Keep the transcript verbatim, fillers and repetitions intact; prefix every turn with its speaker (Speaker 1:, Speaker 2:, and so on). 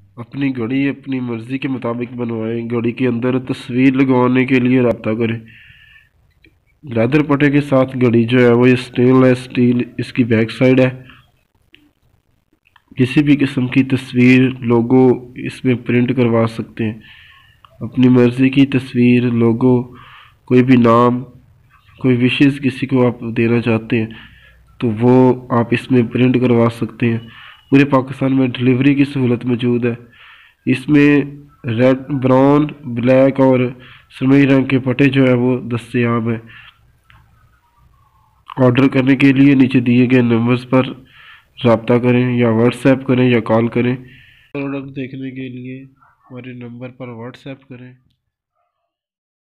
Speaker 1: अपनी घड़ी अपनी मर्ज़ी के मुताबिक बनवाएं। घड़ी के अंदर तस्वीर लगवाने के लिए रब्ता करें। लेदर पट्टे के साथ घड़ी जो है वो ये स्टेनलेस स्टील इसकी बैक साइड है। किसी भी किस्म की तस्वीर लोगो इसमें प्रिंट करवा सकते हैं। अपनी मर्ज़ी की तस्वीर लोगो, कोई भी नाम, कोई विशेस किसी को आप देना चाहते हैं तो वो आप इसमें प्रिंट करवा सकते हैं। पूरे पाकिस्तान में डिलीवरी की सहूलत मौजूद है। इसमें रेड, ब्राउन, ब्लैक और सुरमई रंग के पट्टे जो है वो दस्तयाब हैं। ऑर्डर करने के लिए नीचे दिए गए नंबर्स पर रब्ता करें या व्हाट्सएप करें या कॉल करें। प्रोडक्ट देखने के लिए हमारे नंबर पर व्हाट्सएप करें।